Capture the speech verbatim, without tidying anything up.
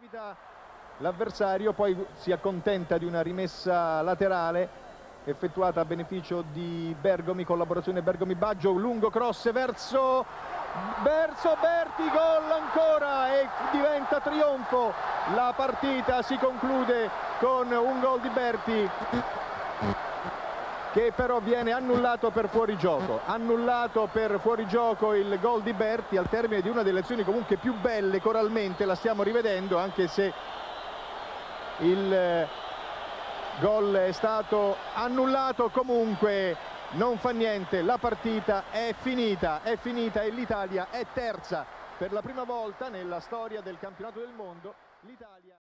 evita l'avversario, poi si accontenta di una rimessa laterale effettuata a beneficio di Bergomi, collaborazione Bergomi-Baggio, un lungo cross verso, verso Berti, gol ancora e diventa trionfo. La partita si conclude con un gol di Berti che però viene annullato per fuorigioco. Annullato per fuorigioco il gol di Berti al termine di una delle azioni comunque più belle coralmente, la stiamo rivedendo, anche se il gol è stato annullato. Comunque non fa niente, la partita è finita, è finita e l'Italia è terza. Per la prima volta nella storia del campionato del mondo l'Italia